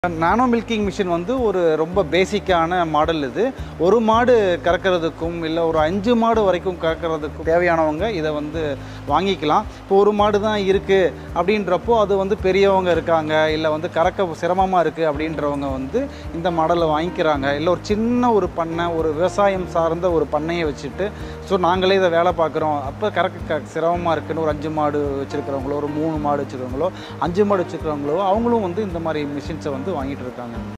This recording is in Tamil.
நானோ மில்கிங் மிஷின் வந்து ஒரு ரொம்ப பேசிக்கான மாடல் இது. ஒரு மாடு கறக்கிறதுக்கும் இல்லை ஒரு 5 மாடு வரைக்கும் கறக்கிறதுக்கும் தேவையானவங்க இதை வந்து வாங்கிக்கலாம். இப்போ ஒரு மாடு தான் இருக்குது அப்படின்றப்போ அது வந்து பெரியவங்க இருக்காங்க, இல்லை வந்து கறக்க சிரமமாக இருக்குது அப்படின்றவங்க வந்து இந்த மாடலை வாங்கிக்கிறாங்க. இல்லை ஒரு சின்ன ஒரு பண்ணை, ஒரு விவசாயம் சார்ந்த ஒரு பண்ணையை வச்சுட்டு நாங்களே இதை வேலை பார்க்குறோம், அப்போ கறக்க சிரமமாக இருக்குன்னு ஒரு 5 மாடு வச்சுருக்கிறவங்களோ, ஒரு 3 மாடு வச்சுருக்கிறவங்களோ, 5 மாடு வச்சுருக்கிறவங்களோ அவங்களும் வந்து இந்த மாதிரி மிஷின்ஸை வந்து வாங்கிட்டு இருக்காங்க.